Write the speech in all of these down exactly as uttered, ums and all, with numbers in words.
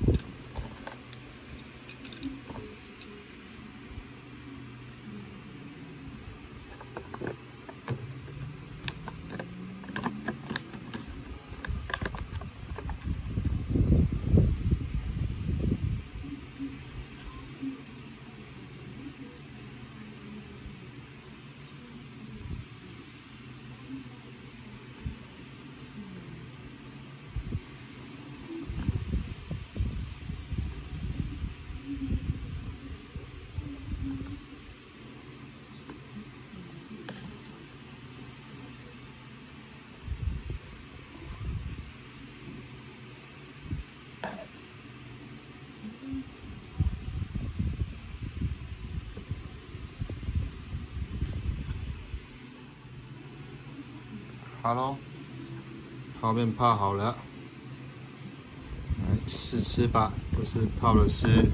好喽，泡面泡好了，来试吃吧。就是泡的是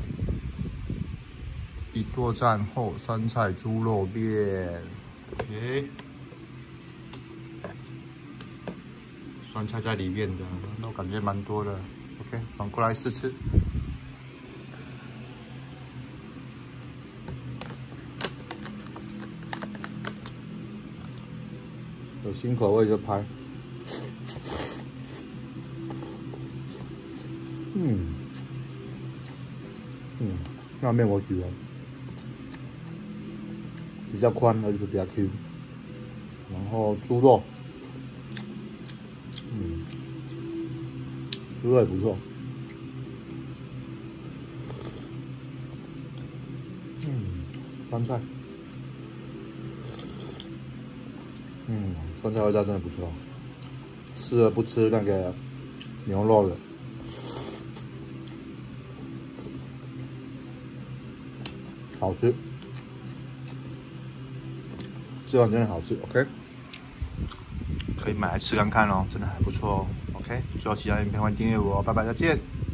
一剁战后酸菜猪肉面。OK， 酸菜在里面的，那我感觉蛮多的。OK， 转过来试吃。 有新口味就拍。嗯，嗯，那面我喜欢，比较宽，而且比较 Q。然后猪肉，嗯，猪肉也不错。嗯，酸菜。 嗯，酸菜味道真的不错，适合不吃那个牛肉的。好吃，这碗真的好吃 ，OK， 可以买来吃看看哦，真的还不错哦 ，OK。最后其他影片欢迎订阅我，拜拜，再见。